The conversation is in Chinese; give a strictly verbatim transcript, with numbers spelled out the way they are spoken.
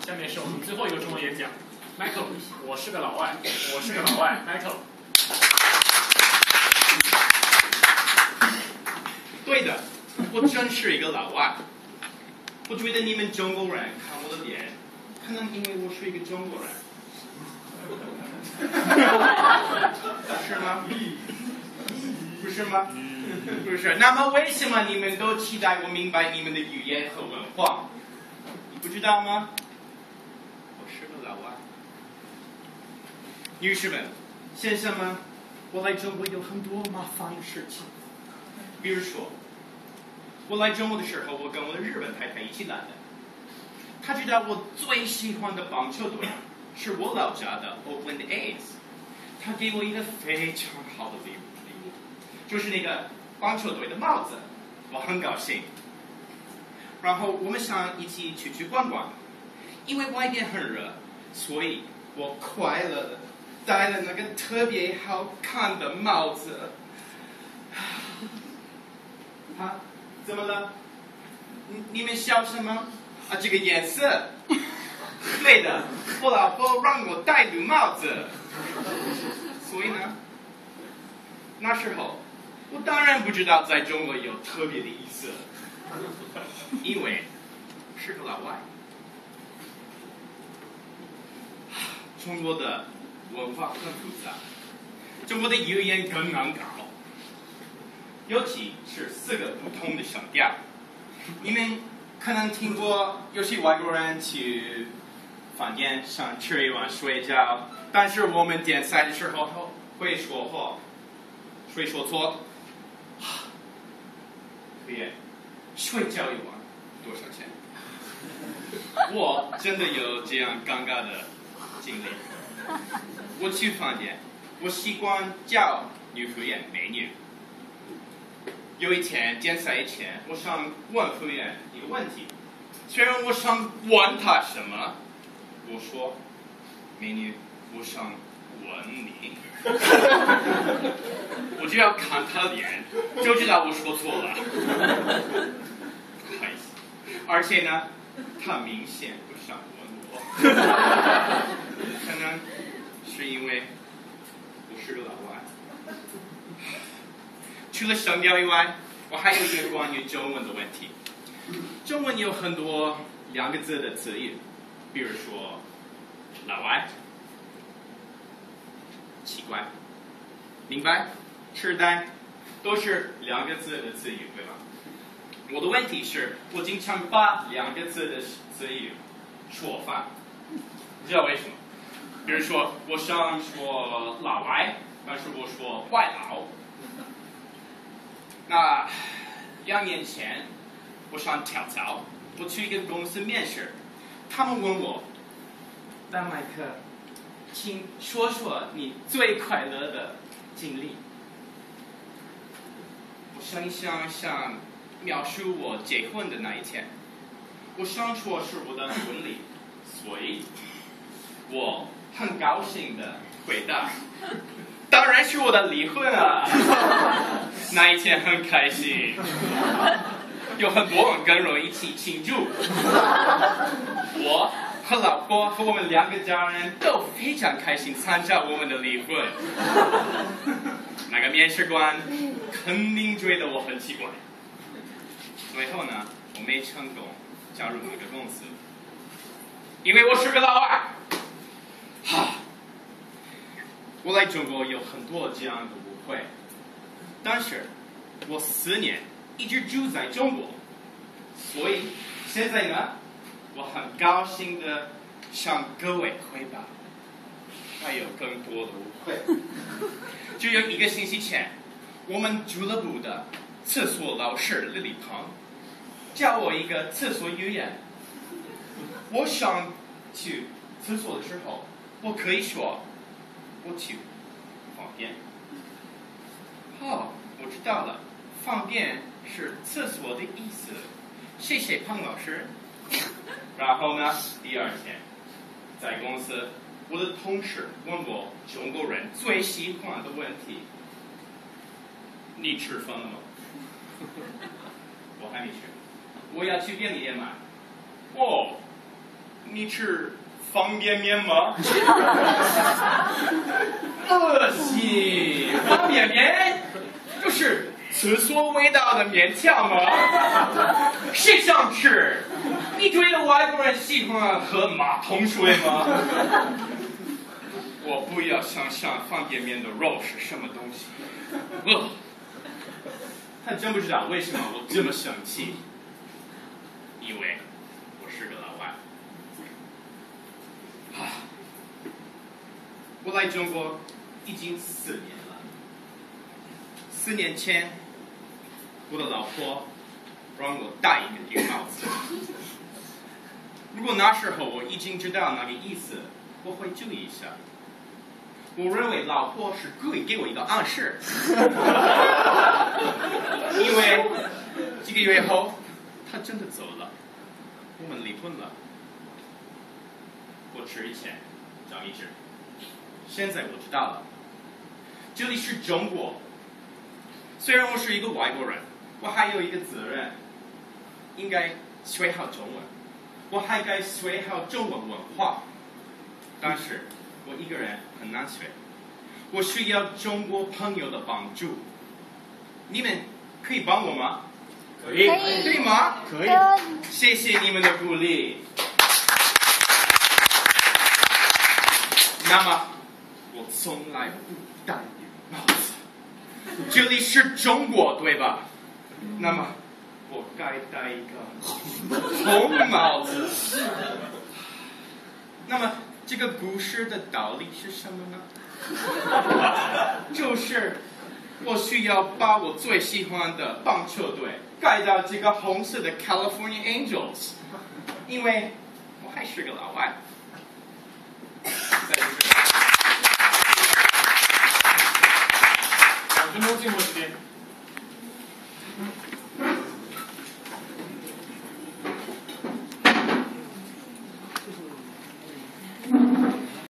下面是我们最后一个中文演讲 ，Michael， 我是个老外，我是个老外 ，Michael。 对的，我真是一个老外。我觉得你们中国人看我的脸，可能因为我是一个中国人，是吗？不是吗？不是。那么为什么你们都期待我明白你们的语言和文化？你不知道吗？我是个老外。女士们、先生们，我来中国有很多麻烦的事情。比如说，我来中国的时候，我跟我的日本太太一起来的。她知道我最喜欢的棒球队是我老家的 Oakland A's， 她给我一个非常好的礼物，就是那个棒球队的帽子，我很高兴。然后我们想一起出去逛逛，因为外边很热，所以我快乐的戴了那个特别好看的帽子。啊，怎么了？你你们笑什么？啊，这个颜色。对的，我老婆让我戴绿帽子。所以呢，那时候我当然不知道在中国有特别的意思，因为是个老外。中国的文化很复杂，中国的语言更难搞。尤其是四个不同的声调，你们可能听过有些外国人去饭店想吃一碗水饺，但是我们点菜的时候会说话，会说错。可以，水饺一碗多少钱？我真的有这样尴尬的经历。我去饭店，我习惯叫女服务员美女。有一天点菜以前，我想问服务员一个问题，虽然我想问他什么，我说：“美女，我想问你。”我就要看他的脸，就知道我说错了。不好意思，而且呢，他明显不想问我，可能是因为我是个老外。除了声调以外，我还有一个关于中文的问题。中文有很多两个字的词语，比如说“老外”、“奇怪”、“明白”、“痴呆”，都是两个字的词语，对吧？我的问题是，我经常把两个字的词语说反，你知道为什么？比如说，我想说“老外”，但是我说“外劳”。那两年前，我上跳槽，我去一个公司面试，他们问我：“丹麦克，请说说你最快乐的经历。”我想一想，想描述我结婚的那一天，我想说是我的婚礼，所以我很高兴的回答：“当然是我的离婚啊！”那一天很开心，有很多人跟我一起庆祝。我和老婆和我们两个家人都非常开心参加我们的离婚。那个面试官肯定觉得我很奇怪。最后呢，我没成功加入那个公司，因为我是个老外。哈，我来中国有很多这样的误会。但是，我四年一直住在中国，所以现在呢，我很高兴的向各位汇报，还有更多的误会。就有一个星期前，我们俱乐部的厕所老师李李鹏教我一个厕所语言。我想去厕所的时候，我可以说我去方便。哦，我知道了，方便是厕所的意思。谢谢彭老师。然后呢，第二天在公司，我的同事问我中国人最喜欢的问题：“你吃饭了吗？”我还没吃，我要去便利店买。哦， 你吃方便面吗？恶心！方便面就是厕所味道的面条吗？谁想吃？你觉得外国人喜欢喝马桶水吗？我不要想象方便面的肉是什么东西。呃，他真不知道为什么我这么生气，因为我是个老外。啊，我来中国已经四年了。四年前，我的老婆让我戴一个顶帽子。如果那时候我已经知道那个意思，我会注意一下。我认为老婆是故意给我一个暗示，因为几个月后，她真的走了，我们离婚了。我吃以前长一只，现在我知道了，这里是中国。虽然我是一个外国人，我还有一个责任，应该学好中文，我还该学好中文文化。但是我一个人很难学，我需要中国朋友的帮助。你们可以帮我吗？ 可以， 可以吗？ 可以。 谢谢你们的鼓励。那么，我从来不戴帽子。这里是中国，对吧？那么，我该戴一个红帽子。那么，这个故事的道理是什么呢？就是我需要把我最喜欢的棒球队改到这个红色的 California Angels， 因为我还是个老外。 两分钟静默时间。